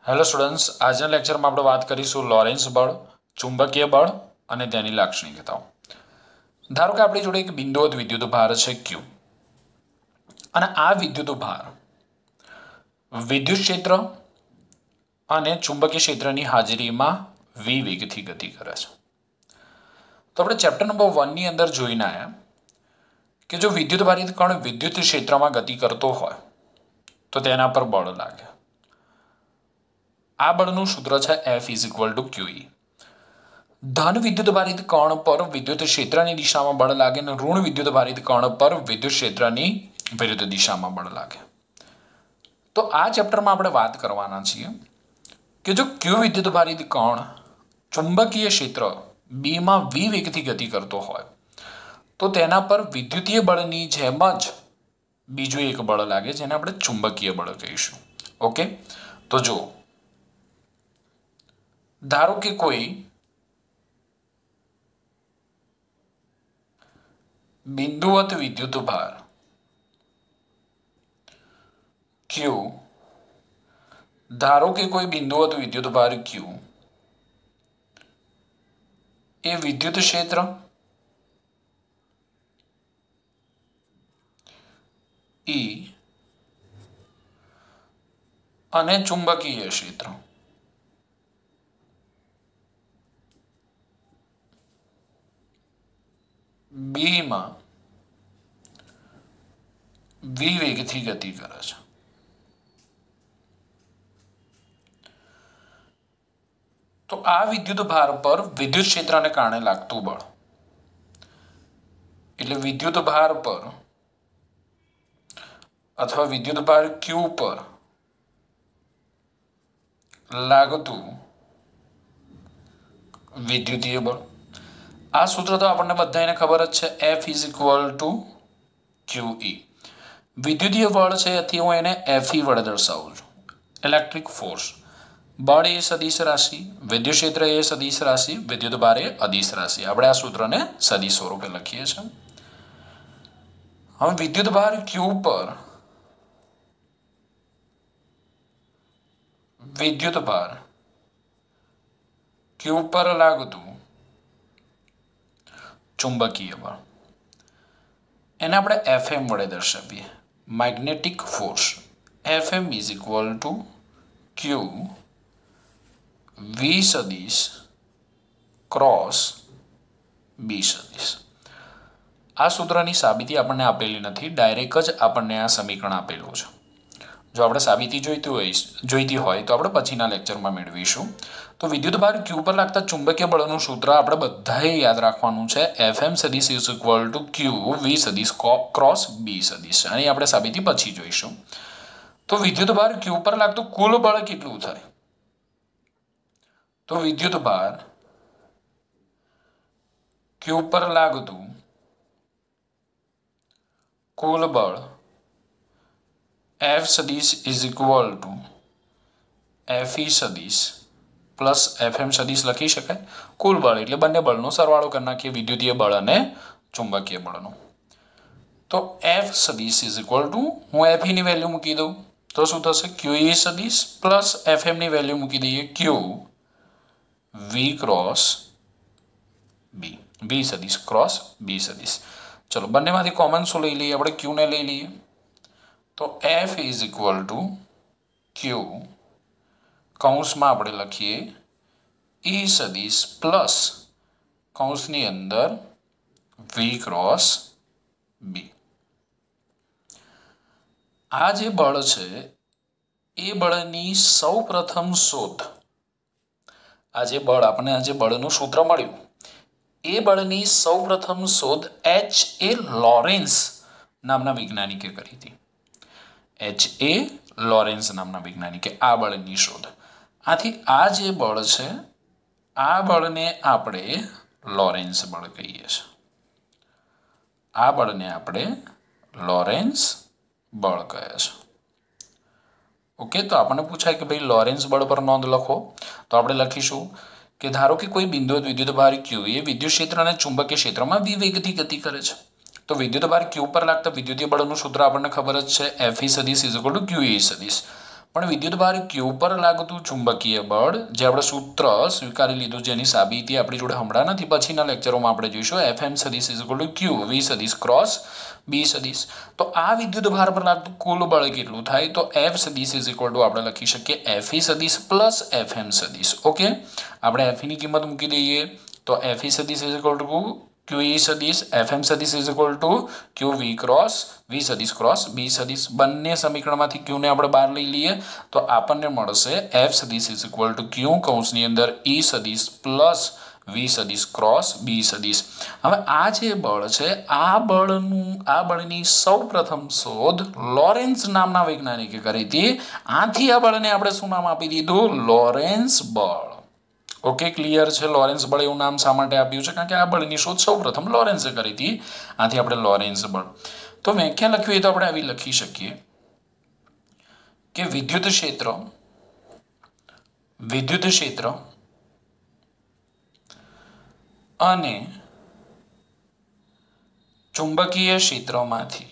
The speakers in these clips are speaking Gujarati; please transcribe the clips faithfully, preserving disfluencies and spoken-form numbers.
હેલો સ્ટુડન્ટ્સ, આજના લેક્ચરમાં આપણે વાત કરીશું લોરેન્સ બળ, ચુંબકીય બળ અને તેની લાક્ષણિકતાઓ. ધારો કે આપણી જોડે એક બિંદુવત વિદ્યુત ભાર છે ક્યુ, અને આ વિદ્યુત ભાર વિદ્યુત ક્ષેત્ર અને ચુંબકીય ક્ષેત્રની હાજરીમાં વી વેગથી ગતિ કરે છે. તો આપણે ચેપ્ટર નંબર વનની અંદર જોઈને આવ્યા કે જો વિદ્યુત ભારિત કણ વિદ્યુત ક્ષેત્રમાં ગતિ કરતો હોય તો તેના પર બળ લાગે. આ બળનું સૂત્ર છે F is equal to Q E. ધન વિદ્યુત ભારિત કણ પર વિદ્યુત ક્ષેત્રની દિશામાં બળ લાગે અને ઋણ વિદ્યુત ભારિત કણ પર વિદ્યુત ક્ષેત્રની વિરુદ્ધ દિશામાં બળ લાગે. તો આ ચેપ્ટરમાં આપણે વાત કરવાના છીએ કે જો ક્યુ વિદ્યુત ભારિત કણ ચુંબકીય ક્ષેત્ર બીમાં વી વેગથી ગતિ કરતો હોય તો તેના પર વિદ્યુતીય બળની જેમ જ બીજું એક બળ લાગે જેને આપણે ચુંબકીય બળ કહીશું. ઓકે, તો જો ધારો કે કોઈ બિંદુવત વિદ્યુત ભાર ક્યુ ધારો કે કોઈ બિંદુવત વિદ્યુત ભાર ક્યુ એ વિદ્યુત ક્ષેત્ર ઈ અને ચુંબકીય ક્ષેત્ર બી માં વી વેગથી ગતિ કરે છે. તો આ વિદ્યુત ભાર પર વિદ્યુત ક્ષેત્રને કારણે લાગતું બળ એટલે વિદ્યુત ભાર પર અથવા વિદ્યુત ભાર ક્યુ પર લાગતું વિદ્યુતીય બળ. આ સૂત્ર તો આપણને બધાને ખબર જ છે, F is equal to Q E. વિદ્યુતીય બળ છે એથી હું એને એફઈ વડે દર્શાવું છું, ઇલેક્ટ્રિક ફોર્સ. બળ એ સદિશ રાશિ, વિદ્યુત ક્ષેત્ર એ સદિશ રાશિ, વિદ્યુત ભાર એ અદિશ રાશિ. આપણે આ સૂત્રને સદિશ સ્વરૂપે લખીએ છીએ. હવે વિદ્યુત ભાર ક્યુ પર વિદ્યુત ભાર ક્યુ પર લાગતું ચુંબકીય બળ એને આપણે એફએમ વડે દર્શાવીએ, magnetic force. FM is equal to Q V સદિશ ક્રોસ બી સદિશ. આ સૂત્રની સાબિતી આપણને આપેલી નથી, ડાયરેક્ટ જ આપણને આ સમીકરણ આપેલું છે. જો આપણે સાબિતી જોઈતી હોય જોઈતી હોય તો આપણે પછીના લેક્ચરમાં મેળવીશું. તો વિદ્યુત ભાર ક્યુ પર લાગતા ચુંબકીય બળનું સૂત્ર આપણે બધાએ યાદ રાખવાનું છે, એફએમ સદિશ is equal to Q V સદિશ ક્રોસ બી સદિશ. આની આપણે સાબિતી પછી જોઈશું. તો વિદ્યુત ભાર ક્યુ પર લાગતું કુલ બળ કેટલું થાય? તો વિદ્યુત ભાર ક્યુ પર લાગતું કુલ બળ એફ સદિશ ઇઝ ઇક્વલ ટુ એફઈ સદિશ પ્લસ એફએમ સદિશ લખી શકાય. કુલ બળ એટલે બંને બળનો સરવાળો કરી નાખીએ, વિદ્યુતીય બળ અને ચુંબકીય બળનો. તો એફ સદિશ ઇઝ ઇક્વલ ટુ હું એફઈ ની વેલ્યુ મૂકી દઉં તો શું થશે? ક્યુઈ સદિશ પ્લસ એફએમ ની વેલ્યુ મૂકી દઈએ ક્યુ વી ક્રોસ બી, બી સદિશ ક્રોસ બી સદિશ. ચલો બંનેમાંથી કોમન શું લઈ લઈએ? આપણે ક્યુ ને લઈ લઈએ. તો F is equal to Q કૌંસમાં આપણે લખીએ ઈ સદિશ પ્લસ કૌંસની અંદર વી ક્રોસ બી. આ જે બળ છે એ બળની સૌ પ્રથમ શોધ, આ જે બળ આપણે આ જે બળનું સૂત્ર મળ્યું એ બળની સૌ પ્રથમ શોધ એચ એ લોરેન્સ નામના વૈજ્ઞાનિકે કરી હતી. એચ એ લોરેન્સ નામના વૈજ્ઞાનિકે આ બળની શોધ. આથી આ જે બળ છે આ બળને આપણે લોરેન્સ બળ કહીએ છીએ. આ બળને આપણે લોરેન્સ બળ કહે છે. ઓકે, તો આપણને પૂછાય કે ભાઈ લોરેન્સ બળ પર નોંધ લખો. તો આપણે લખીશું કે ધારો કે કોઈ બિંદુવત વિદ્યુત ભાર ક્યુ એ વિદ્યુત ક્ષેત્ર અને ચુંબકીય ક્ષેત્રમાં વી વેગથી ગતિ કરે છે. તો વિદ્યુત ભાર ક્યુ પર લાગતા વિદ્યુતીય બળનું સૂત્ર આપણને ખબર જ છે, એફ ઈ સદિશ is equal to Q E સદિશ પણ વિદ્યુતભાર ક્યુ પર લાગતું ચુંબકીય બળ જે આપણે સૂત્ર સ્વીકારી લીધું જેની સાબિતી આપણી જોડે હમણાં નથી, પછીના લેક્ચરોમાં આપણે જોઈશું. એફ એમ સદીશ is equal to Q V સદીશ ક્રોસ બી સદીશ. તો આ વિદ્યુતભાર પર લાગતું કુલ બળ કેટલું થાય? તો એફ સદીશ ઇઝ ઇક્વલ ટુ આપણે લખી શકીએ એફ ઈ સદીશ પ્લસ એફ એમ સદીશ. ઓકે, આપણે એફ ની કિંમત મૂકી દઈએ તો એફ ઈ સદીશ is equal to Q E સદીશ, એફ એમ સદીશ is equal to Q V cross V સદીશ ક્રોસ બી સદીશ. બંને સમીકરણમાંથી ક્યુને આપણે બહાર લઈ લઈએ તો આપણને મળશે એફ સદીશ ઇઝ ઇક્વલ ટુ ક્યુ કૌંસની અંદર ઈ સદીશ પ્લસ વી સદીશ ક્રોસ બી સદીશ. હવે આ જે બળ છે આ બળનું આ બળની સૌ પ્રથમ શોધ લોરેન્સ નામના વૈજ્ઞાનિકે કરી હતી. આથી આ બળને આપણે શું નામ આપી દીધું? લોરેન્સ બળ. ઓકે, ક્લિયર છે? લોરેન્સ બળ એવું નામ શા માટે આપ્યું છે? કારણ કે આ બળની શોધ સૌ પ્રથમ લોરેન્સે કરી હતી. આથી આપણે લોરેન્સ બળ. તો વ્યાખ્યા લખવી હોય તો આપણે આવી લખી શકીએ કે વિદ્યુત ક્ષેત્ર વિદ્યુત ક્ષેત્ર અને ચુંબકીય ક્ષેત્રમાંથી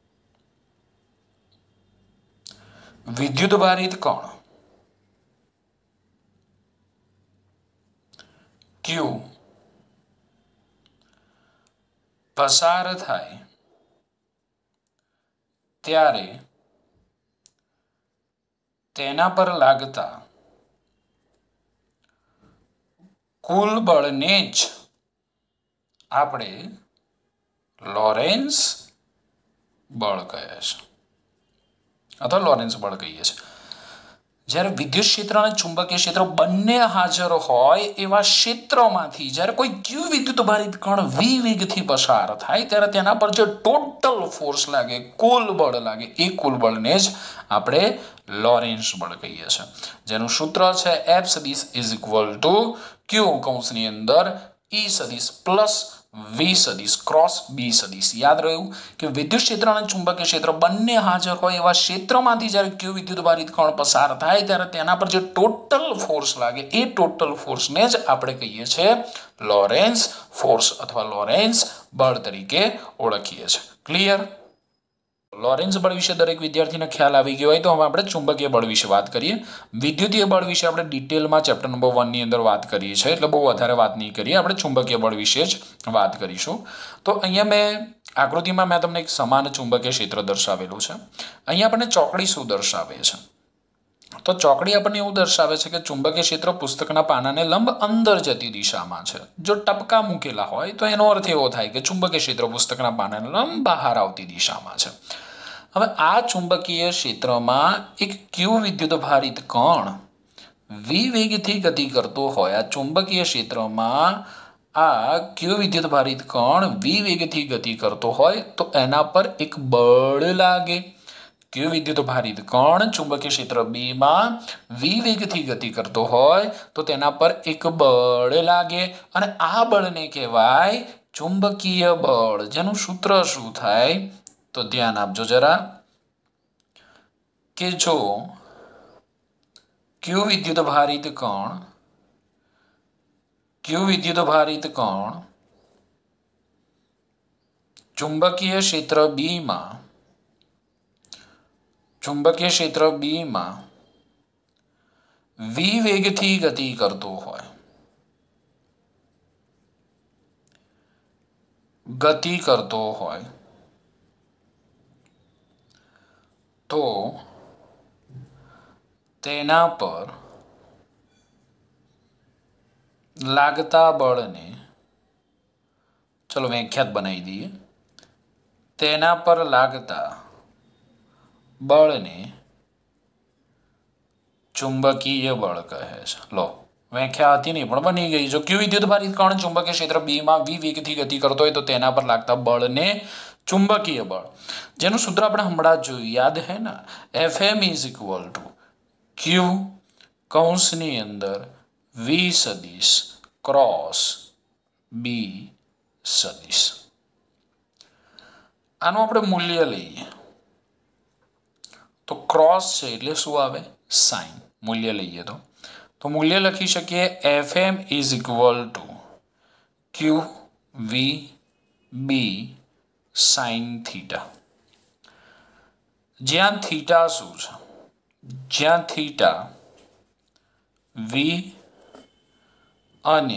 વિદ્યુતભારિત કણ ક્યુ પસાર થાય ત્યારે તેના પર લાગતા કુલ બળને જ આપણે લોરેન્સ બળ કહે છે અથવા લોરેન્સ બળ કહીએ છીએ. જ્યારે વિદ્યુત ક્ષેત્ર અને ચુંબકીય ક્ષેત્ર બંને હાજર હોય એવા ક્ષેત્રમાંથી જ્યારે કોઈ ક્યુ વિદ્યુતભારિત કણ વી વેગથી પસાર થાય ત્યારે તેના પર જે ટોટલ ફોર્સ લાગે, કુલ બળ લાગે, એ કુલ બળને જ આપણે લોરેન્સ બળ કહીએ છીએ. જેનું સૂત્ર છે એફ સદીશ ઇઝ ઇક્વલ ટુ ક્યુ કૌંસની અંદર ઈ સદીશ પ્લસ વી સદીશ ક્રોસ બી સદીશ. યાદ રહ્યું કે વિદ્યુત ક્ષેત્ર અને ચુંબકીય ક્ષેત્ર બંને હાજર હોય એવા ક્ષેત્રમાંથી જ્યારે ક્યુ વિદ્યુતભારિત કણ પસાર થાય ત્યારે તેના પર જે ટોટલ ફોર્સ લાગે એ ટોટલ ફોર્સને જ આપણે કહીએ છીએ લોરેન્સ ફોર્સ અથવા લોરેન્સ બળ તરીકે ઓળખીએ છીએ. ક્લિયર? લોરેન્સ બળ વિશે દરેક વિદ્યાર્થીને ખ્યાલ આવી ગયો હોય તો હવે આપણે ચુંબકીય બળ વિશે વાત કરીએ. વિદ્યુતીય બળ વિશે આપણે ડિટેલમાં ચેપ્ટર નંબર વન ની અંદર વાત કરીએ છીએ એટલે બહુ વધારે વાત નહીં કરીએ. આપણે ચુંબકીય બળ વિશે જ વાત કરીશું. તો અહીંયા મેં આકૃતિમાં મેં તમને એક સમાન ચુંબકીય ક્ષેત્ર દર્શાવેલું છે. અહીંયા આપણને ચોકડી શું દર્શાવે છે? તો ચોકડી આપણને એવું દર્શાવે છે કે ચુંબકીય ક્ષેત્ર પુસ્તકના પાનાને લંબ અંદર જતી દિશામાં છે. જો ટપકા મૂકેલા હોય તો એનો અર્થ એવો થાય કે ચુંબકીય ક્ષેત્ર પુસ્તકના પાનાને લંબ બહાર આવતી દિશામાં છે. હવે આ ચુંબકીય ક્ષેત્રમાં એક ક્યુ વિદ્યુતભારિત કણ વી વેગથી ગતિ કરતો હોય, આ ચુંબકીય ક્ષેત્રમાં આ ક્યુ વિદ્યુતભારિત કણ વી વેગથી ગતિ કરતો હોય તો એના પર એક બળ લાગે. ક્યુ વિદ્યુતભારિત કણ ચુંબકીય ક્ષેત્ર બી માં વી વેગથી ગતિ કરતો હોય તો તેના પર એક બળ લાગે અને આ બળને કહેવાય ચુંબકીય બળ. જેનું સૂત્ર શું થાય? તો ધ્યાન આપજો જરા કે જો ક્યુ વિદ્યુતભારિત કણ ક્યુ વિદ્યુતભારિત કણ ચુંબકીય ક્ષેત્ર બી માં ચુંબકીય ક્ષેત્ર બી માં વી વેગથી ગતિ કરતો હોય ગતિ કરતો હોય તો તેના પર લાગતા બળને ચલો વ્યાખ્યાત બનાવી દઈએ. તેના પર લાગતા બળને ચુંબકીય બળ કહે છે. લો, વ્યાખ્યા હતી નહીં પણ બની ગઈ. જો ક્યુ વિદ્યુતભારિત કણ ચુંબકીય ક્ષેત્ર બી માં વી વેગથી ગતિ કરતો હોય તો તેના પર લાગતા બળને ચુંબકીય બળ, જેનું સૂત્ર આપણે હમણાં જ જોયું, યાદ હે ને? F M is equal to Q કૌંસની અંદર વી સદીશ ક્રોસ બી સદીશ. આનું આપણે મૂલ્ય લઈએ તો ક્રોસ છે એટલે શું આવે? સાઇન. મૂલ્ય લઈએ તો તો મૂલ્ય લખી શકીએ F M is equal to Q V B sine theta. જ્યાં થીટા શું છે? જ્યાં થીટા વી અને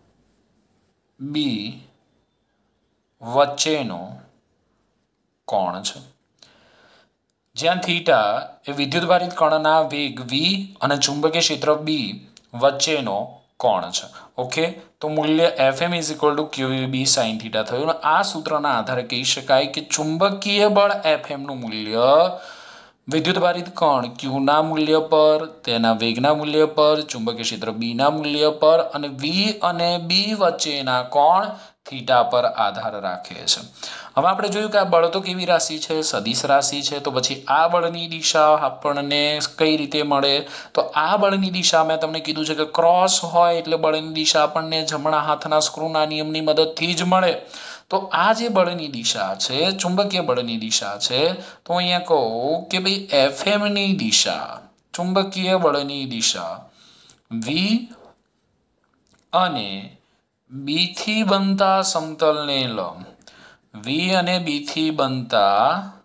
બી વચ્ચેનો કોણ છે. જ્યાં થીટા એ વિદ્યુતભારિત કણના વેગ વી અને ચુંબકીય ક્ષેત્ર બી વચ્ચેનો કોણ છે. ઓકે, તો મૂલ્ય F M is equal to Q B sine theta થયું. આ સૂત્રના આધારે કહી શકાય કે ચુંબકીય બળ એફ એમનું મૂલ્ય વિદ્યુતભારિત કણ ક્યુના મૂલ્ય પર, તેના વેગના મૂલ્ય પર, ચુંબકીય ક્ષેત્ર બીના મૂલ્ય પર અને વી અને બી વચ્ચેના કોણ થીટા પર આધાર રાખે છે. હવે આપણે જોયું કે આ બળ તો કેવી રાશિ છે? સદિશ રાશિ છે. તો પછી આ બળની દિશા આપણને કઈ રીતે મળે? તો આ બળની દિશા મેં તમને કીધું છે કે ક્રોસ હોય એટલે બળની દિશા આપણને જમણા હાથના સ્ક્રૂના નિયમની મદદથી જ મળે. તો આ જે બળની દિશા છે, ચુંબકીય બળની દિશા છે, તો અહીંયા કહું કે ભાઈ એફ એમની દિશા, ચુંબકીય બળની દિશા વી અને બી થી બનતા સમતલને લંબ, વી અને બી થી બનતા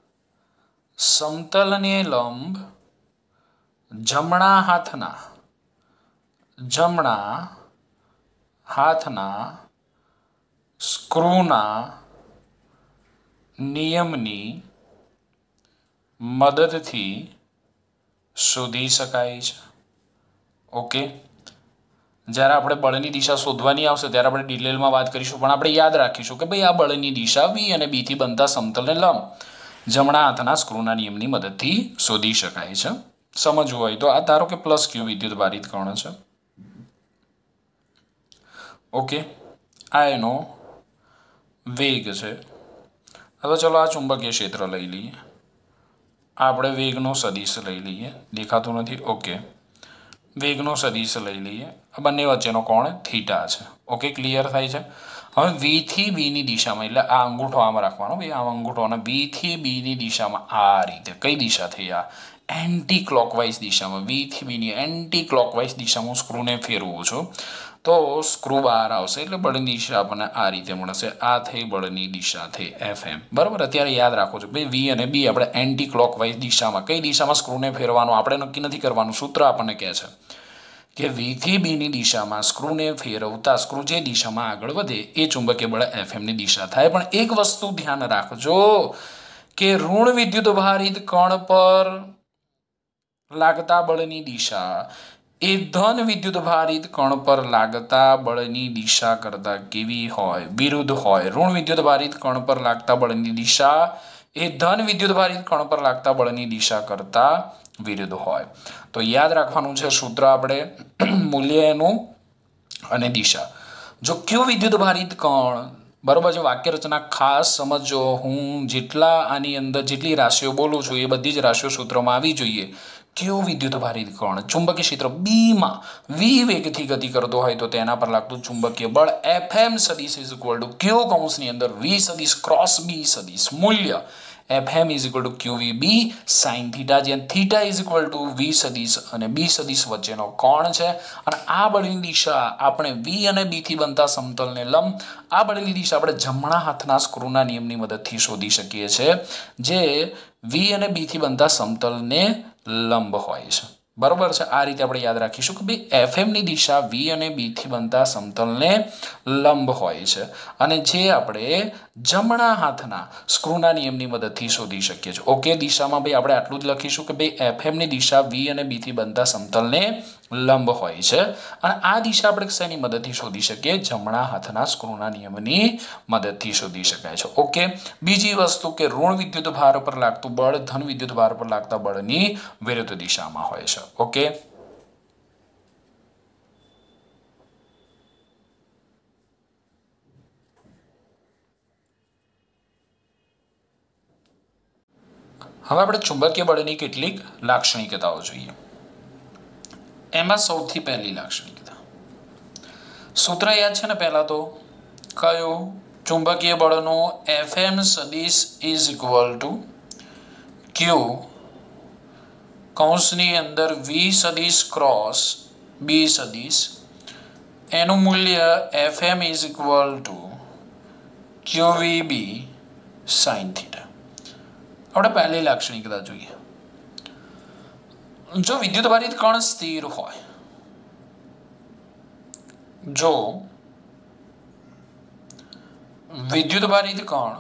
સમતલને લંબ જમણા હાથના જમણા હાથના સ્ક્રૂના નિયમની મદદથી શોધી શકાય છે. ઓકે, જ્યારે આપણે બળની દિશા શોધવાની આવશે ત્યારે આપણે ડિટેલમાં વાત કરીશું, પણ આપણે યાદ રાખીશું કે ભાઈ આ બળની દિશા વી અને બી થી બનતા સમતલને લંબ જમણા હાથના સ્ક્રૂના નિયમની મદદથી શોધી શકાય છે. સમજવું હોય તો આ ધારો કે પ્લસ ક્યુ વિદ્યુત ભારિત કણ છે. ઓકે, આ એનો વેગ છે. હવે ચલો આ ચુંબકીય ક્ષેત્ર લઈ લઈએ. આપણે વેગનો સદિશ લઈ લઈએ. દેખાતું નથી? ઓકે, વેગનો સદિશ લઈ લઈએ. આ બંને વચ્ચેનો કોણ થીટા છે. ઓકે, ક્લિયર થાય છે? હવે વી થી બી ની દિશામાં, એટલે આ અંગૂઠો આમ રાખવાનો ભાઈ, આ અંગૂઠો અને વી થી બી ની દિશામાં આ રીતે. કઈ દિશા થઈ? આ એન્ટી ક્લોકવાઇઝ દિશામાં. વી થી બી ની એન્ટી ક્લોકવાઇઝ દિશામાં સ્ક્રૂને ફેરવું છું તો સ્ક્રૂ બહાર આવશે એટલે બળની દિશા આપણને આ રીતે મળશે. આ થઈ બળની દિશા થઈ એફ એમ. બરાબર, અત્યારે યાદ રાખો છો ભાઈ વી અને બી આપણે એન્ટી ક્લોકવાઇઝ દિશામાં, કઈ દિશામાં સ્ક્રૂને ફેરવાનું આપણે નક્કી નથી કરવાનું. સૂત્ર આપણને કહે છે કે વી થી બી ની દિશામાં સ્ક્રૂને ફેરવતા સ્ક્રૂ જે દિશામાં આગળ વધે એ ચુંબકીય બળ એફ એમની દિશા થાય. પણ એક વસ્તુ ધ્યાન રાખજો કે ઋણ વિદ્યુત ભારિત કણ પર લાગતા બળની દિશા એ ધન વિદ્યુત ભારિત કણ પર લાગતા બળની દિશા કરતા કેવી હોય? વિરુદ્ધ હોય. ઋણ વિદ્યુત ભારિત કણ પર લાગતા બળની દિશા એ ધન વિદ્યુત ભારિત કણ પર લાગતા બળની દિશા કરતા વિરુદ્ધ હોય. તો યાદ રાખવાનું છે સૂત્ર આપણે, મૂલ્ય એનું અને દિશા. જો ક્યુ વિદ્યુત ભારિત કણ, બરોબર છે, વાક્ય રચના ખાસ સમજો. હું જેટલા આની અંદર જેટલી રાશિઓ બોલું છું એ બધી જ રાશિઓ સૂત્રમાં આવી જોઈએ. ક્યુ વિદ્યુત ભારિત કણ ચુંબકીય ક્ષેત્ર બીમાં વી વેગથી ગતિ કરતો હોય તો તેના પર લાગતું ચુંબકીય બળ એફ એમ સદિશ ઇઝ ઇક્વલ ટુ ક્યુ કૌંસની અંદર વી સદિશ ક્રોસ બી સદિશ મૂલ્ય F M is equal to Q V B sine theta, જ્યાં theta is equal to V સદિશ અને બી સદિશ વચ્ચેનો કોણ છે. અને આ બળની દિશા આપણે વી અને બી થી બનતા સમતલને લંબ, આ બળની દિશા આપણે જમણા હાથના સ્ક્રૂના નિયમની મદદથી શોધી શકીએ છીએ, જે વી અને બી થી બનતા સમતલને લંબ હોય છે. બરોબર છે? આ રીતે આપણે યાદ રાખીશું કે ભાઈ એફ એમ ની દિશા વી અને બી થી બનતા સમતલને લંબ હોય છે અને જે આપણે જમણા હાથના સ્ક્રૂના નિયમની મદદથી શોધી શકીએ છીએ. ઓકે, દિશામાં ભાઈ આપણે આટલું જ લખીશું કે ભાઈ એફ એમ ની દિશા વી અને બી થી બનતા સમતલને લંબ હોય છે અને આ દિશા આપણે શેની મદદથી શોધી શકીએ? જમણા હાથના સ્ક્રૂના નિયમની મદદથી શોધી શકાય છે. ઓકે, બીજી વસ્તુ કે ઋણ વિદ્યુત ભાર પર લાગતું બળ ધન વિદ્યુત ભાર પર લાગતા બળની વિરુદ્ધ દિશામાં હોય છે. ઓકે, હવે આપણે ચુંબકીય બળની કેટલીક લાક્ષણિકતાઓ જોઈએ. એમાં સૌથી પહેલી લાક્ષણિકતા, સૂત્ર યાદ છે ને? પહેલા તો કયું? ચુંબકીય બળનો એફ એમ સદિશ ઇઝ ઇક્વલ ટુ ક્યુ કૌંસની અંદર વી સદિશ ક્રોસ બી સદિશ, એનું મૂલ્ય F M is equal to Q V B sine theta. આપણે પહેલી લાક્ષણિકતા જોઈએ. જો વિદ્યુતભારિત કણ સ્થિર હોય, જો વિદ્યુતભારિત કણ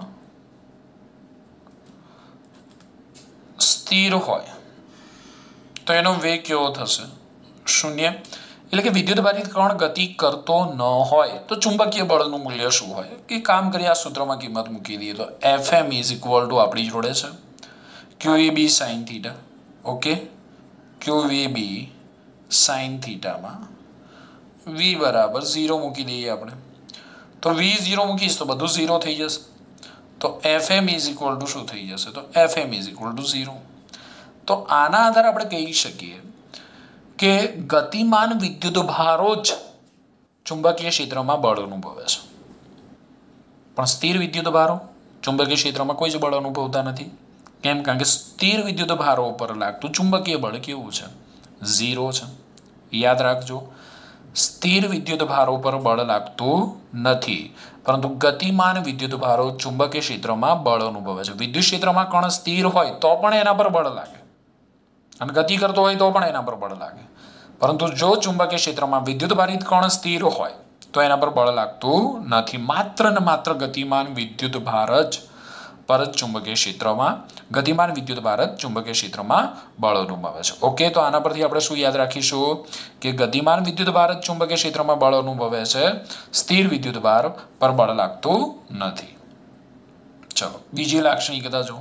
સ્થિર હોય તો એનો વેગ કેવો થશે? શૂન્ય. એટલે કે વિદ્યુતભારિત કણ ગતિ કરતો ન હોય તો ચુંબકીય બળનું મૂલ્ય શું હોય? કે કામ કરી આ સૂત્રમાં કિંમત મૂકી દઈએ તો F M is equal to આપણી જોડે છે Q V B sine theta. Okay, Q V B sine થીટામાં વી બરાબર ઝીરો મૂકી દઈએ આપણે. તો વી ઝીરો મૂકીશ તો બધું ઝીરો થઈ જશે. તો F M is equal to શું થઈ જશે? તો F M is equal to zero. તો આના આધારે આપણે કહી શકીએ કે ગતિમાન વિદ્યુત ભારો જ ચુંબકીય ક્ષેત્રમાં બળ અનુભવે છે, પણ સ્થિર વિદ્યુત ભારો ચુંબકીય ક્ષેત્રમાં કોઈ જ બળ અનુભવતા નથી. કેમ? કારણ કે સ્થિર વિદ્યુત ભારો ઉપર લાગતું ચુંબકીય બળ કેવું છે? ઝીરો છે. યાદ રાખજો, સ્થિર વિદ્યુત ભારો પર બળ લાગતું નથી, પરંતુ ગતિમાન વિદ્યુત ભારો ચુંબકીય ક્ષેત્રમાં બળ અનુભવે છે. વિદ્યુત ક્ષેત્રમાં કણ સ્થિર હોય તો પણ એના પર બળ લાગે અને ગતિ કરતો હોય તો પણ એના પર બળ લાગે, પરંતુ જો ચુંબકીય ક્ષેત્રમાં વિદ્યુતભારિત કણ સ્થિર હોય તો એના પર બળ લાગતું નથી. માત્ર ને માત્ર ગતિમાન વિદ્યુત ભાર જ પર જ ચુંબકીય ક્ષેત્રમાં ગતિમાન વિદ્યુત ભાર જ ચુંબકીય ક્ષેત્રમાં બળ અનુભવે છે. ઓકે, તો આના પરથી આપણે શું યાદ રાખીશું કે ગતિમાન વિદ્યુત ભાર જ ચુંબકીય ક્ષેત્રમાં બળ અનુભવે છે, સ્થિર વિદ્યુત ભાર પર બળ લાગતું નથી. ચલો બીજી લાક્ષણિકતા જો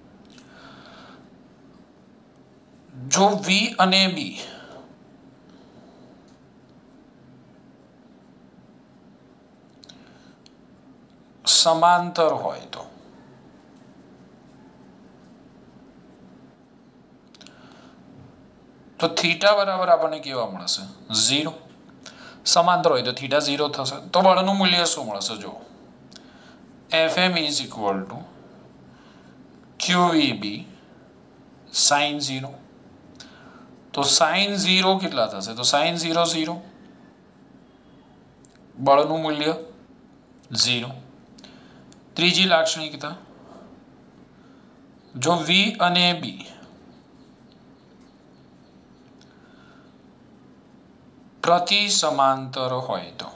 જો વી અને બી સમાંતર હોય તો તો થીટા બરાબર આપણને કેવા મળશે? ઝીરો. સમાંતર હોય તો થીટા ઝીરો થશે. તો બળનું મૂલ્ય શું મળશે? જો F M is equal to Q V B sine zero. તો સાઇન ઝીરો કેટલા થશે? તો સાઇન ઝીરો ઝીરો, બળનું મૂલ્ય ઝીરો. ત્રીજી લાક્ષણિકતા જો વી અને બી પ્રતિ સમાંતર હોય તો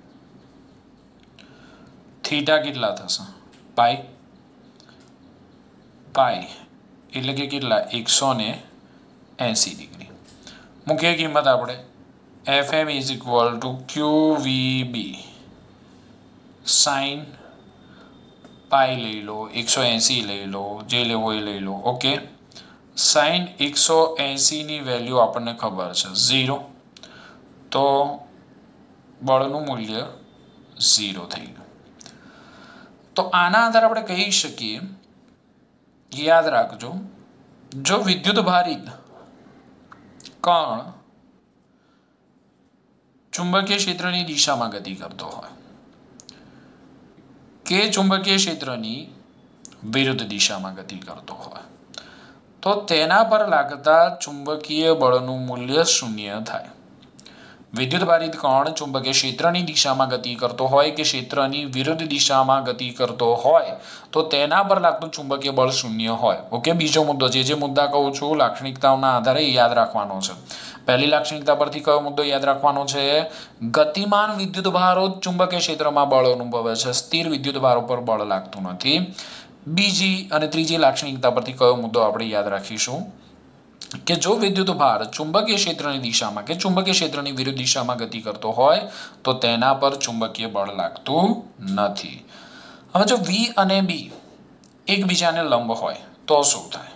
થીટા કેટલા થશે? પાઈ. પાઈ એટલે કે કેટલા? એકસો ને એસી ડિગ્રી. મુખ્ય કિંમત આપણે F M is equal to Q V B sine pi લઈ લો, એકસો એસી લઈ લો, જે લેવો એ લઈ લો. ઓકે, સાઇન એકસો એસી ની વેલ્યુ આપણને ખબર છે ઝીરો, તો બળનું મૂલ્ય ઝીરો થઈ ગયું. તો આના આધારે આપણે કહી શકીએ, યાદ રાખજો, જો વિદ્યુત ભારિત કણ ચુંબકીય ક્ષેત્રની દિશામાં ગતિ કરતો હોય કે ચુંબકીય ક્ષેત્રની વિરુદ્ધ દિશામાં ગતિ કરતો હોય તો તેના પર લાગતા ચુંબકીય બળનું મૂલ્ય શૂન્ય થાય. વિદ્યુત ભારિત કણ ચુંબકીય ક્ષેત્રની દિશામાં ગતિ કરતો હોય કે ક્ષેત્રની વિરુદ્ધ દિશામાં ગતિ કરતો હોય તો તેના પર લાગતું ચુંબકીય બળ શૂન્ય હોય. ઓકે, બીજો મુદ્દો, જે જે મુદ્દા કહું છું લાક્ષણિકતાઓના આધારે યાદ રાખવાનો છે. પહેલી લાક્ષણિકતા પરથી કયો મુદ્દો યાદ રાખવાનો છે? ગતિમાન વિદ્યુત ભારો ચુંબકીય ક્ષેત્રમાં બળ અનુભવે છે, સ્થિર વિદ્યુત ભારો પર બળ લાગતું નથી. બીજી અને ત્રીજી લાક્ષણિકતા પરથી કયો મુદ્દો આપણે યાદ રાખીશું કે જો વિદ્યુત ભાર ચુંબકીય ક્ષેત્રની દિશામાં કે ચુંબકીય ક્ષેત્રની વિરુદ્ધ દિશામાં ગતિ કરતો હોય તો તેના પર ચુંબકીય બળ લાગતું નથી. હવે જો વી અને બી એકબીજાને લંબ હોય તો શું થાય?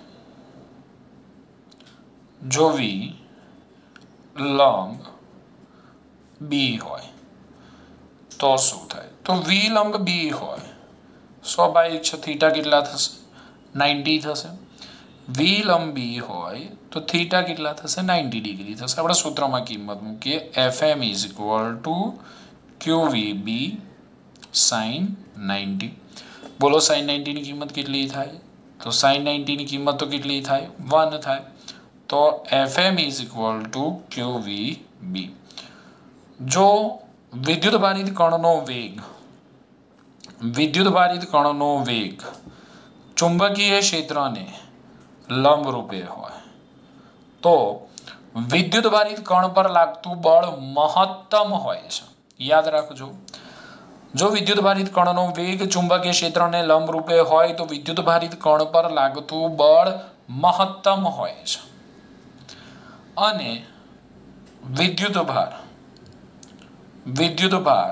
જો વી લંબ બી હોય તો શું થાય? તો વી લંબ બી હોય, સ્વાભાવિક છે, થીટા કેટલા થશે? નાઇન્ટી થશે. વી લંબ બી હોય તો થીટા કેટલા થશે? નાઇન્ટી ડિગ્રી થશે. આપણે સૂત્રમાં કિંમત મૂકીએ F M is equal to Q V B sine ninety. બોલો સાઇન નાઇન્ટીની કિંમત કેટલી થાય? તો સાઇન નાઇન્ટીની કિંમત તો કેટલી થાય? વન થાય. તો F M is equal to Q V B. જો વિદ્યુત ભારિત કણનો વેગ વિદ્યુત ભારિત કણનો વેગ ચુંબકીય ક્ષેત્રને લંબ રૂપે હોય તો વિદ્યુત ભારિત કણ પર લાગતું બળ મહત્તમ હોય છે. યાદ રાખજો, જો વિદ્યુત ભારિત કણનો વેગ ચુંબકીય ક્ષેત્રને લંબ રૂપે હોય તો વિદ્યુત ભારિત કણ પર લાગતું બળ મહત્તમ હોય છે. અને વિદ્યુત ભાર વિદ્યુત ભાર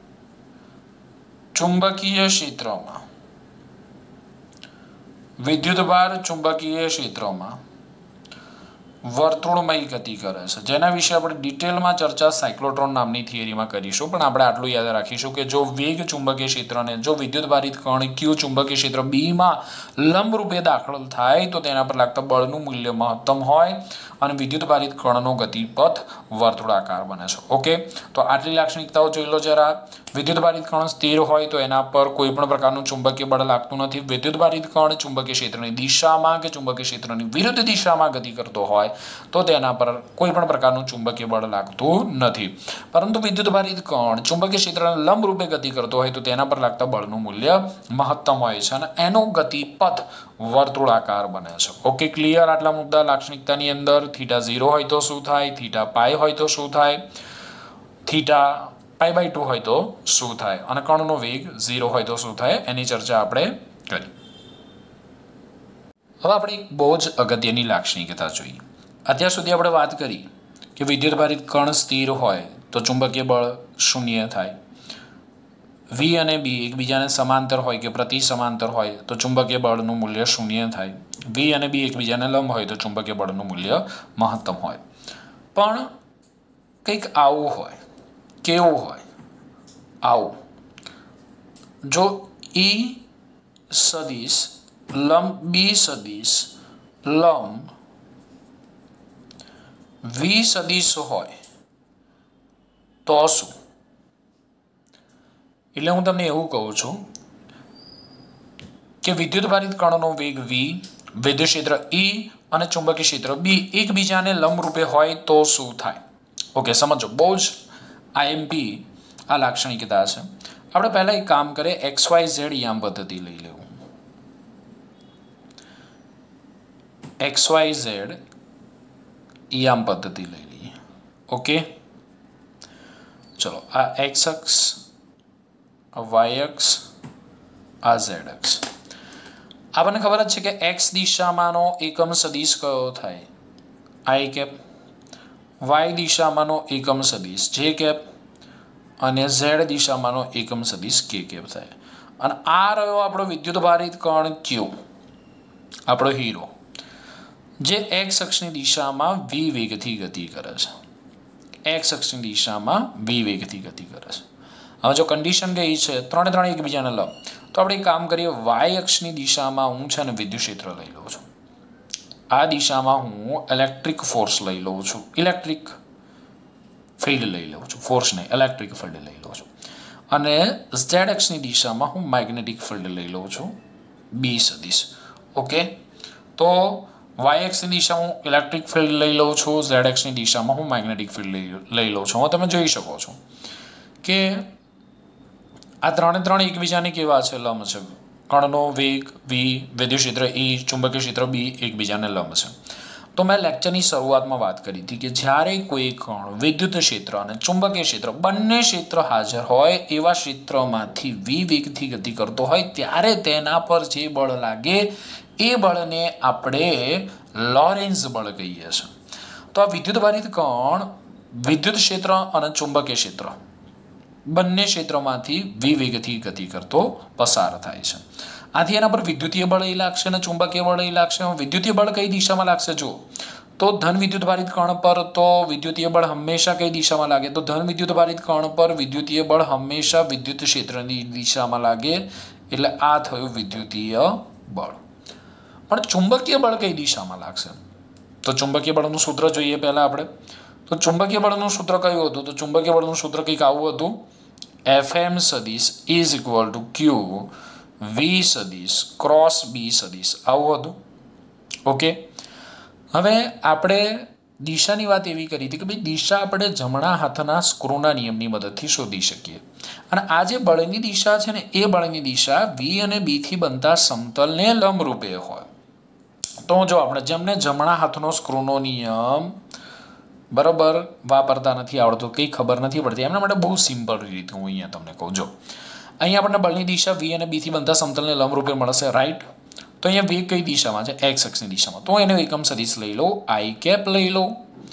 ચુંબકીય ક્ષેત્રમાં વિદ્યુત ભાર ચુંબકીય ક્ષેત્રમાં વર્તુળમય ગતિ કરે છે, જેના વિશે આપણે ડિટેલમાં ચર્ચા સાયક્લોટ્રોન નામની થિયરીમાં કરીશું. પણ આપણે આટલું યાદ રાખીશું કે જો વેગ ચુંબકીય ક્ષેત્રને જો વિદ્યુત ભારિત કણ ક્યુ ચુંબકીય ક્ષેત્ર બી માં લંબ રૂપે દાખલ થાય તો તેના પર લાગતા બળનું મૂલ્ય મહત્તમ હોય અને વિદ્યુત ભારિત કણનો ગતિપથ વર્તુળાકાર બને છે. ઓકે, તો આટલી લાક્ષણિકતાઓ જોઈ લો જરા. વિદ્યુત ભારિત કણ સ્થિર હોય તો એના પર કોઈ પણ પ્રકારનું ચુંબકીય બળ લાગતું નથી. વિદ્યુત ભારિત કણ ચુંબકીય ક્ષેત્રની દિશામાં કે ચુંબકીય ક્ષેત્રની વિરુદ્ધ દિશામાં ગતિ કરતો હોય તો તેના પર કોઈ પણ પ્રકારનું ચુંબકીય બળ લાગતું નથી. પરંતુ વિદ્યુત ભારિત કણ ચુંબકીય ક્ષેત્રને લંબ રૂપે ગતિ કરતો હોય તો તેના પર લાગતા બળનું મૂલ્ય મહત્તમ હોય છે અને એનો ગતિપથ વર્તુળાકાર બને છે. Okay, clear? આટલા મુદ્દા લાક્ષણિકતાની અંદર. થીટા ઝીરો હોય તો શું થાય, થીટા પાઈ હોય તો શું થાય, થીટા પાઈ બાય ટુ હોય તો શું થાય, અને કણનો વેગ ઝીરો હોય તો શું થાય, એની ચર્ચા આપણે કરી. હવે આપણે એક બહુ જ અગત્યની લાક્ષણિકતા જોઈએ. અત્યાર સુધી આપણે વાત કરી કે વિદ્યુત ભારિત કણ સ્થિર હોય તો ચુંબકીય બળ શૂન્ય થાય. વી અને બી એકબીજાને સમાંતર હોય કે પ્રતિ સમાંતર હોય તો ચુંબકીય બળનું મૂલ્ય શૂન્ય થાય. વી અને બી એકબીજાને લંબ હોય તો ચુંબકીય બળનું મૂલ્ય મહત્તમ હોય. પણ કંઈક આવું હોય. કેવું હોય? આવું. જો ઈ સદિશ લંબ બી સદિશ લંબ વી સદિશ હોય તો શું? એટલે હું તમને એવું કહું છું કે વિદ્યુત ભારિત કણનો વેગ વી, વિદ્યુત ક્ષેત્ર ઈ અને ચુંબકીય ક્ષેત્ર બી એકબીજાને લંબ રૂપે હોય તો શું થાય? ઓકે, સમજો. બહુ જ આઈએમપી આ લાક્ષણિકતા છે. આપણે પહેલા એક કામ કરીએ, એક્સ વાય ઝેડ યામ પદ્ધતિ લઈ લેવું. એક્સ વાય ઝેડ યામ પદ્ધતિ લઈ લઈએ. ઓકે, ચલો. આ એક્સ અક્ષ, વાય અક્ષ, આ ઝેડ અક્ષ. આપણને ખબર જ છે કે એક્સ દિશામાંનો એકમ સદિશ કયો થાય? આઈ કેપ. વાય દિશામાંનો એકમ સદિશ જે કેપ અને ઝેડ દિશામાંનો એકમ સદિશ કે કેપ થાય. અને આ રહ્યો આપણો વિદ્યુત ભારિત કણ ક્યુ, આપણો હીરો, જે એક્સ અક્ષની દિશામાં વી વેગથી ગતિ કરે છે. એક્સ અક્ષની દિશામાં વી વેગથી ગતિ કરે છે. હવે જો કન્ડિશન કઈ છે, ત્રણે ત્રણ એકબીજાને લંબ, તો આપણે એક કામ કરીએ, વાય અક્ષની દિશામાં હું છે ને વિદ્યુત ક્ષેત્ર લઈ લઉં છું. આ દિશામાં હું ઇલેક્ટ્રિક ફોર્સ લઈ લઉં છું, ઇલેક્ટ્રિક ફિલ્ડ લઈ લઉં છું, ફોર્સ નહીં, ઇલેક્ટ્રિક ફિલ્ડ લઈ લઉં છું. અને ઝેડ અક્ષની દિશામાં હું મેગ્નેટિક ફિલ્ડ લઈ લઉં છું, બી સદિશ. ઓકે, તો વાય એક્સની દિશામાં હું ઇલેક્ટ્રિક ફિલ્ડ લઈ લઉં છું, ઝેડ એક્સની દિશામાં હું મેગ્નેટિક ફિલ્ડ લઈ લઉં છું. હવે તમે જોઈ શકો છો કે આ ત્રણે ત્રણ એકબીજાને કેવા છે? લંબ છે. કણનો વેગ વી, વિદ્યુત ક્ષેત્ર ઈ, ચુંબકીય ક્ષેત્ર બી એકબીજાને લંબ છે. તો મેં લેક્ચરની શરૂઆતમાં વાત કરી હતી કે જ્યારે કોઈ કણ વિદ્યુત ક્ષેત્ર અને ચુંબકીય ક્ષેત્ર બંને ક્ષેત્ર હાજર હોય એવા ક્ષેત્રમાંથી વી વેગથી ગતિ કરતો હોય ત્યારે તેના પર જે બળ લાગે એ બળને આપણે લોરેન્ઝ બળ કહીએ છીએ. તો આ વિદ્યુત ભારિત કણ વિદ્યુત ક્ષેત્ર અને ચુંબકીય ક્ષેત્ર બંને ક્ષેત્રમાંથી વી વેગથી ગતિ કરતો પસાર થાય છે. આથી એના પર વિદ્યુતીય બળ એ લાગશે અને ચુંબકીય બળ એ લાગશે. વિદ્યુતીય બળ કઈ દિશામાં લાગશે? જો તો ધન વિદ્યુત ભારિત કણ પર તો વિદ્યુતીય બળ હંમેશા કઈ દિશામાં લાગે? તો ધન વિદ્યુત ભારિત કણ પર વિદ્યુતીય બળ હંમેશા વિદ્યુત ક્ષેત્રની દિશામાં લાગે. એટલે આ થયું વિદ્યુતીય બળ. પણ ચુંબકીય બળ કઈ દિશામાં લાગશે? તો ચુંબકીય બળનું સૂત્ર જોઈએ પહેલા આપણે. તો ચુંબકીય બળનું સૂત્ર કયું હતું? તો ચુંબકીય બળનું સૂત્ર કંઈક આવું હતું, એફ એમ સદિશ is equal to Q V સદિશ ક્રોસ બી સદિશ, આવું હતું. ઓકે, હવે આપણે દિશાની વાત એવી કરી હતી કે ભાઈ દિશા આપણે જમણા હાથના સ્ક્રૂના નિયમની મદદથી શોધી શકીએ. અને આ જે બળની દિશા છે ને એ બળની દિશા વી અને બી થી બનતા સમતલને લંબ રૂપે હોય. તો જો આપણે જેમને જમણા હાથનો સ્ક્રૂનો નિયમ બરાબર વાપરતા નથી આવડતો, કંઈ ખબર નથી પડતી, એમના માટે બહુ સિમ્પલ રીત હું અહીંયા તમને કહું. જો અહીંયા આપણને બળની દિશા વી અને બીથી બનતા સમતલને લંબરૂપે મળશે, રાઈટ. તો અહીંયા વી કઈ દિશામાં છે? એક્સ અક્ષની દિશામાં. તો એને એકમ સદિશ લઈ લો, આઈ કેપ લઈ લો.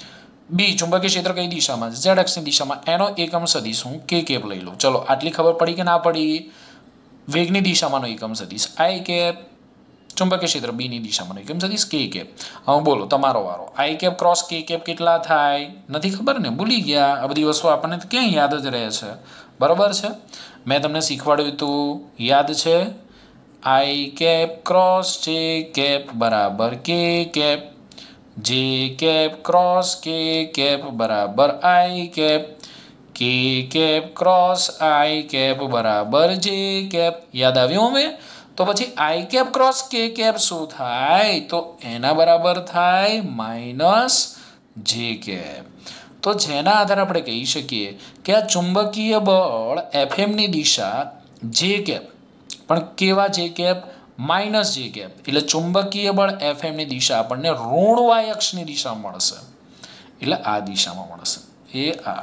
બી ચુંબકીય ક્ષેત્ર કઈ દિશામાં છે? ઝેડ અક્ષની દિશામાં. એનો એકમ સદિશ હું કે કેપ લઈ લઉં. ચલો આટલી ખબર પડી કે ના પડી? વેગની દિશામાંનો એકમ સદિશ આઈ કેપ, ચુંબકીય ક્ષેત્ર બી ની દિશામાંનો એકમ સદિશ કે કેપ. હવે બોલો તમારો વારો. I cap cross K cap કેટલા થાય? નથી ખબર ને, ભૂલી ગયા. આ બધી વસ્તુ આપણને ક્યાં યાદ જ રહે છે, બરાબર છે. મેં તમને શીખવાડ્યું હતું, યાદ છે? I cap cross J cap બરાબર K cap, J cap cross K cap બરાબર I cap, K cap cross I cap બરાબર જે કેપ. યાદ આવ્યું હવે? તો પછી I cap cross K cap શું થાય? તો એના બરાબર થાય માઇનસ જે કેપ. તો જેના આધારે આપણે કહી શકીએ કે આ ચુંબકીય બળ એફએમની દિશા જે કેપ, પણ કેવા જે કેપ? Minus J cap. એટલે ચુંબકીય બળ એફએમની દિશા આપણને ઋણ વાય અક્ષની દિશામાં મળશે, એટલે આ દિશામાં મળશે. એ આ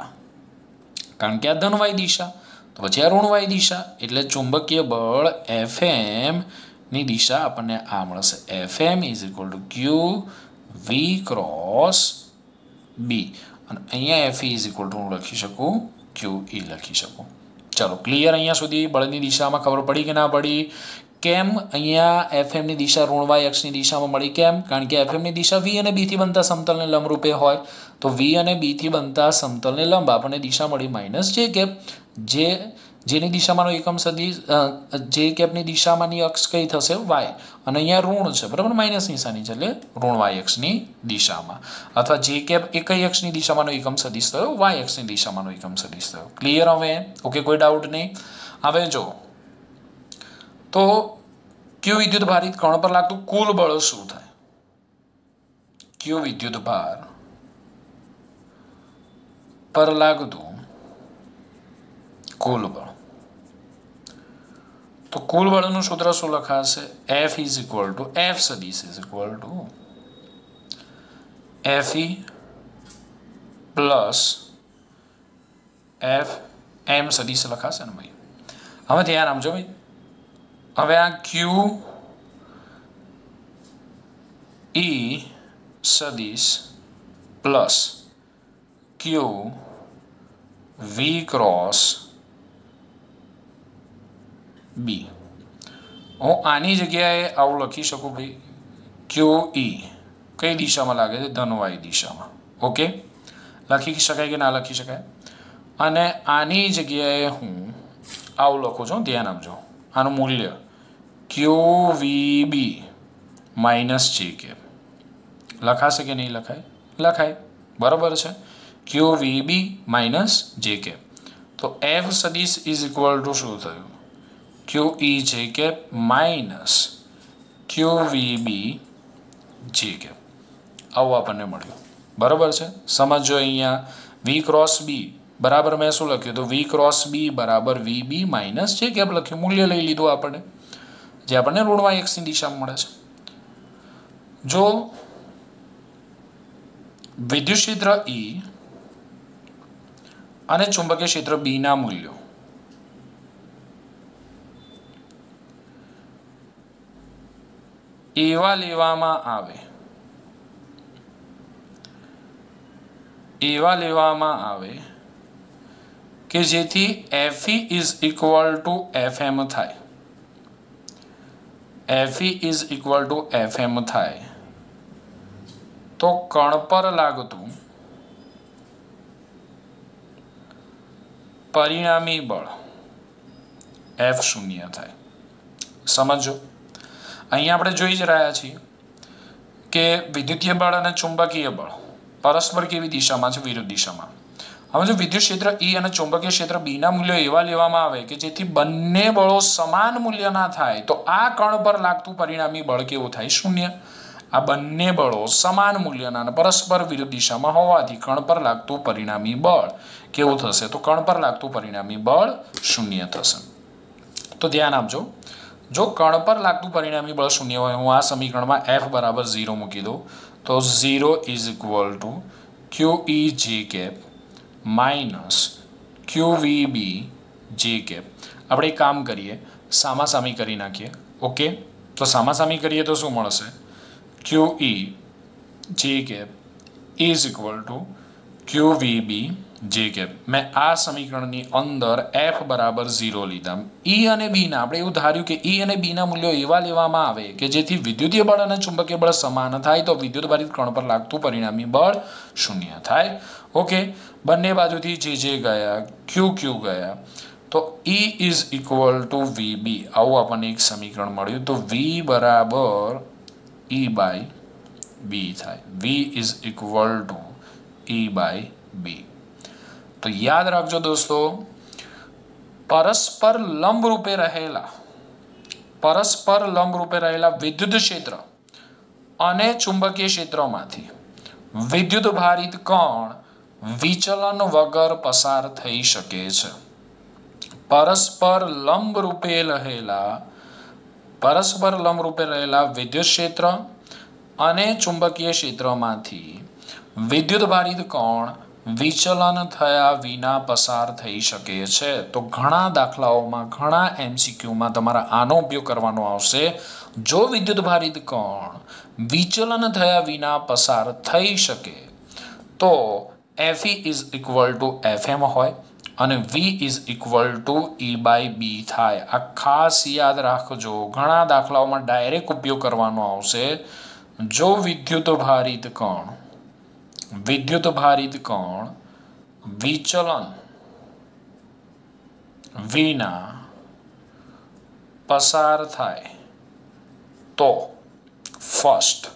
કારણ કે આ ધનવાય દિશા, તો પછી આ ઋણવાય દિશા, એટલે ચુંબકીય બળ એફએમ ની દિશા આપણને આ મળશે. FM is equal to Q V cross B, અને અહીંયા એફ ઇઝ ઇક્વલ ટુ હું લખી શકું ક્યુ ઈ લખી શકું. ચાલો ક્લિયર? અહીંયા સુધી બળની દિશામાં ખબર પડી કે ના પડી? કેમ અહીંયા એફએમની દિશા ઋણવાય અક્ષની દિશામાં મળી? કેમ? કારણ કે એફએમની દિશા વી અને બીથી બનતા સમતલને લંબરૂપે હોય, તો વી અને બીથી બનતા સમતલને લંબ આપણને દિશા મળી માઇનસ જે કેપ. જે જેની દિશામાંનો એકમ સદિશ જે કેપની દિશામાંની અક્ષ કઈ થશે? વાય, અને અહીંયા ઋણ છે, બરાબર, માઇનસ નિશાની છે, એટલે ઋણ વાય અક્ષની દિશામાં. અથવા જે કેપ એ કઈ અક્ષની દિશામાંનો એકમ સદિશ થયો? વાય અક્ષની દિશામાંનો એકમ સદિશ થયો. ક્લિયર હવે? ઓકે, કોઈ ડાઉટ નહીં? હવે જો તો ક્યુ વિદ્યુત ભારિત કણ પર લાગતું કુલ બળ શું થાય? ક્યુ વિદ્યુત ભાર પર લાગતું કુલ બળ. તો કુલ બળનું સૂત્ર શું લખાશે? F is equal to F સદિશ is equal to F E plus F M સદિશ લખાશે ને ભાઈ? હવે ધ્યાન આપજો ભાઈ. હવે આ ક્યુ ઈ સદિશ પ્લસ ક્યુ વી ક્રોસ બી, હું આની જગ્યાએ આવું લખી શકું ભાઈ, ક્યુ ઈ કઈ દિશામાં લાગે છે? ધનવાય દિશામાં. ઓકે, લખી શકાય કે ના લખી શકાય? અને આની જગ્યાએ હું આવું લખું છું, ધ્યાન આપજો. આનું મૂલ્ય ક્યુ V B minus J cap લખાશે કે નહીં લખાય? લખાય, બરાબર છે. Q V B minus J cap. તો એફ સદિશ ઇઝ ઇક્વલ ટુ શું થયું? ક્યુ ઈ જે કેપ માઇનસ ક્યુ વી બી જે કેપ. આવું આપણને મળ્યું, બરાબર છે. સમજો અહીંયા વી ક્રોસ બી બરાબર મેં શું લખ્યું? તો વી ક્રોસ બી બરાબર વી બી માઇનસ જે કેપ લખ્યું. મૂલ્ય લઈ લીધું આપણે, જે આપણને ઋણવાય એક્સની દિશામાં મળે છે. જો વિદ્યુત ક્ષેત્ર ઈ અને ચુંબકીય ક્ષેત્ર બી ના મૂલ્યો એવા લેવામાં આવે એવા લેવામાં આવે કે જેથી FE is equal to FM થાય. FE is equal to FM થાય તો કણ પર લાગતું પરિણામી બળ એફ શૂન્ય થાય. સમજો, અહીંયા આપણે જોઈ જ રહ્યા છીએ કે વિદ્યુતીય બળ અને ચુંબકીય બળ પરસ્પર કેવી દિશામાં છે? વિરુદ્ધ દિશામાં. હવે જો વિદ્યુત ક્ષેત્ર ઈ અને ચુંબકીય ક્ષેત્ર બી ના મૂલ્યો એવા લેવામાં આવે કે જેથી બંને બળો સમાન મૂલ્યના થાય તો આ કણ પર લાગતું પરિણામી બળ કેવું થાય? શૂન્ય. આ બંને બળો સમાન મૂલ્યના અને પરસ્પર વિરુદ્ધ દિશામાં હોવાથી કણ પર લાગતું પરિણામી બળ કેવું થશે? તો કણ પર લાગતું પરિણામી બળ શૂન્ય થશે. તો ધ્યાન આપજો, જો કણ પર લાગતું પરિણામી બળ શૂન્ય હોય, હું આ સમીકરણમાં એફ બરાબર ઝીરો મૂકી દઉં તો zero is equal to Q E J cap minus Q V B J cap. આપણે એક કામ કરીએ, સામાસામી કરી નાખીએ. ઓકે, તો સામાસામી કરીએ તો શું મળશે? Q E J cap is equal to Q V B J cap. મેં આ સમીકરણની અંદર એફ બરાબર ઝીરો લીધા. ઈ અને બીના આપણે એવું ધાર્યું કે ઈ અને બીના મૂલ્યો એવા લેવામાં આવે કે જેથી વિદ્યુતીય બળ અને ચુંબકીય બળ સમાન થાય, તો વિદ્યુત ભારિત કણ પર લાગતું પરિણામી બળ શૂન્ય થાય. ઓકે, બંને બાજુથી જે જે ગયા, ક્યુ ક્યુ ગયા, તો E is equal to V B. આવું આપણને એક સમીકરણ મળ્યું. તો વી બરાબર ઈ બાય બી થાય. V is equal to E by B. તો યાદ રાખજો દોસ્તો, પરસ્પર લંબ રૂપે રહેલા પરસ્પર લંબ રૂપે રહેલા વિદ્યુત ક્ષેત્ર અને ચુંબકીય ક્ષેત્રમાંથી વિદ્યુત ભારિત કણ વિચલન વગર પસાર થઈ શકે છે. પરસ્પર લંબ રૂપે રહેલા પરસ્પર લંબ રૂપે રહેલા વિદ્યુત ક્ષેત્ર અને ચુંબકીય ક્ષેત્રમાંથી વિદ્યુત ભારિત કણ વિચલન થયા વિના પસાર થઈ શકે છે. તો ઘણા દાખલાઓમાં, ઘણા એમસીક્યુમાં તમારા આનો ઉપયોગ કરવાનો આવશે. જો વિદ્યુત ભારિત કણ વિચલન થયા વિના પસાર થઈ શકે તો F E is equal to F M હોય અને V is equal to E by B થાય. આ ખાસ યાદ રાખજો. ઘણા દાખલાઓમાં ડાયરેક્ટ ઉપયોગ કરવાનો આવશે. જો વિદ્યુત ભારિત કણ વિદ્યુત ભારિત કણ વિચલન વિના પસાર થાય તો first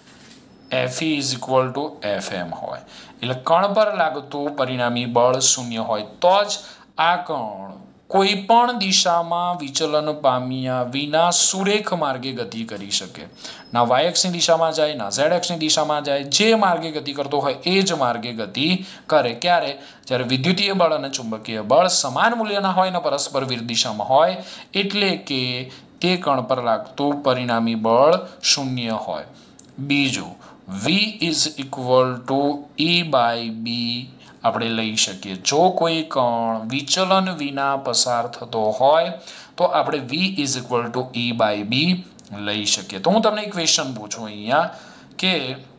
F E is equal to F M હોય. એટલે કણ પર લાગતું પરિણામી બળ શૂન્ય હોય તો જ આ કણ કોઈ પણ દિશામાં વિચલન પામ્યા વિના સુરેખ માર્ગે ગતિ કરી શકે. ના વાય એક્સની દિશામાં જાય, ના ઝેડ એક્સની દિશામાં જાય. જે માર્ગે ગતિ કરતો હોય એ જ માર્ગે ગતિ કરે. ક્યારે? જ્યારે વિદ્યુતીય બળ અને ચુંબકીય બળ સમાન મૂલ્યના હોય ને પરસ્પર વિરુદ્ધ દિશામાં હોય, એટલે કે તે કણ પર લાગતું પરિણામી બળ શૂન્ય હોય. બીજું, V is equal to E by B આપણે લઈ શકીએ. જો કોઈ કણ વિચલન વિના પસાર થતો હોય તો આપણે V is equal to E by B લઈ શકીએ. તો હું તમને એક ક્વેશ્ચન પૂછું અહીંયા કે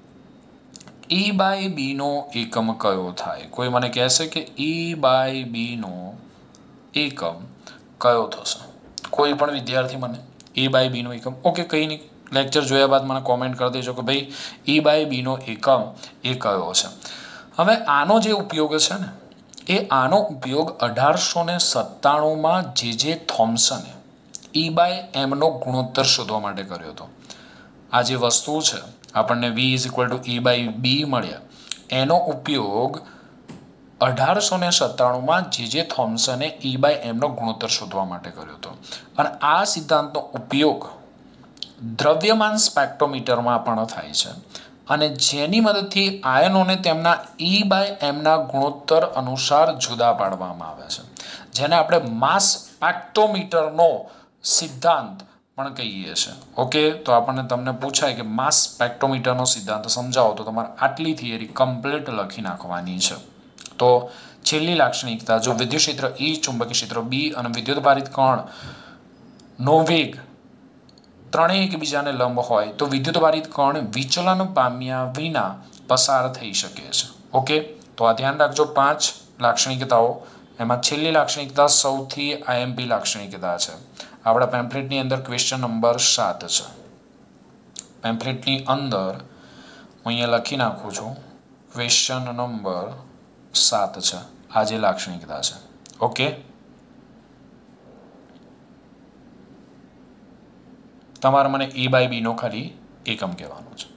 ઈ બાય બી નો એકમ કયો થાય? કોઈ મને કહેશે કે ઈ બાય બી નો એકમ કયો થશે? કોઈ પણ વિદ્યાર્થી મને ઈ બાય બી નો એકમ. ઓકે, કંઈ નહીં, લેક્ચર જોયા બાદ મને કોમેન્ટ કરી દેજો કે ભાઈ ઈ બાય બી નો એકમ એ કયો છે. હવે આનો જે ઉપયોગ છે ને, એ આનો ઉપયોગ અઢારસો ને સત્તાણુંમાં જે જે થોમ્સને ઈ બાય એમનો ગુણોત્તર શોધવા માટે કર્યો હતો. આ જે વસ્તુ છે આપણને V is equal to E by B મળ્યા, એનો ઉપયોગ અઢારસો ને સત્તાણુંમાં જે જે થોમ્સને ઈ બાય એમનો ગુણોત્તર શોધવા માટે કર્યો હતો. અને આ સિદ્ધાંતનો ઉપયોગ દ્રવ્યમાન સ્પેક્ટ્રોમીટરમાં પણ થાય છે અને જેની મદદથી આયનોને તેમના ઈ બાય એમના ગુણોત્તર અનુસાર જુદા પાડવામાં આવે છે, જેને આપણે માસ સ્પેક્ટ્રોમીટરનો સિદ્ધાંત પણ કહીએ છીએ. ઓકે, તો આપણને તમને પૂછાય કે માસ સ્પેક્ટ્રોમીટરનો સિદ્ધાંત સમજાવો તો તમારે આટલી થિયરી કમ્પ્લીટ લખી નાખવાની છે. તો છેલ્લી લાક્ષણિકતા, જો વિદ્યુત ક્ષેત્ર ઈ, ચુંબકીય ક્ષેત્ર બી અને વિદ્યુત ભારિત કણ નો વેગ ત્રણેય એકબીજાને લંબ હોય તો વિદ્યુત ભારિત કણ વિચલન પામ્યા વિના પસાર થઈ શકે છે. ઓકે, તો આ ધ્યાન રાખજો. પાંચ લાક્ષણિકતાઓ, એમાં છેલ્લી લાક્ષણિકતા સૌથી આઈએમપી લાક્ષણિકતા છે. આપણા પેમ્પલેટની અંદર ક્વેશ્ચન નંબર સાત છે. પેમ્પલેટની અંદર હું અહીંયા લખી નાખું છું, ક્વેશ્ચન નંબર સાત છે. આ જે લાક્ષણિકતા છે. ઓકે, તમારે મને ઈ બાય બી નો ખાલી એકમ કહેવાનો છે.